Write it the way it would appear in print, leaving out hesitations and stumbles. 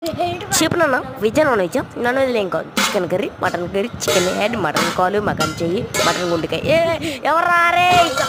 చెప్పినా veg non veg non veg ఏం కాదు chicken curry, mutton chicken head, mutton కాలు, మటన్ చెయ్యి, మటన్ గుండెకాయ. ఎవరు రారే